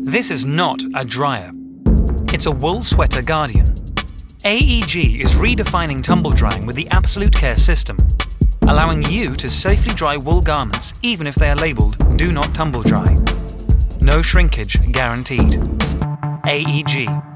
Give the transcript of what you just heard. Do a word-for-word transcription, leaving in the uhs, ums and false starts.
This is not a dryer. It's a wool sweater guardian. A E G is redefining tumble drying with the AbsoluteCare system, allowing you to safely dry wool garments even if they are labelled "Do Not Tumble Dry." No shrinkage guaranteed. A E G.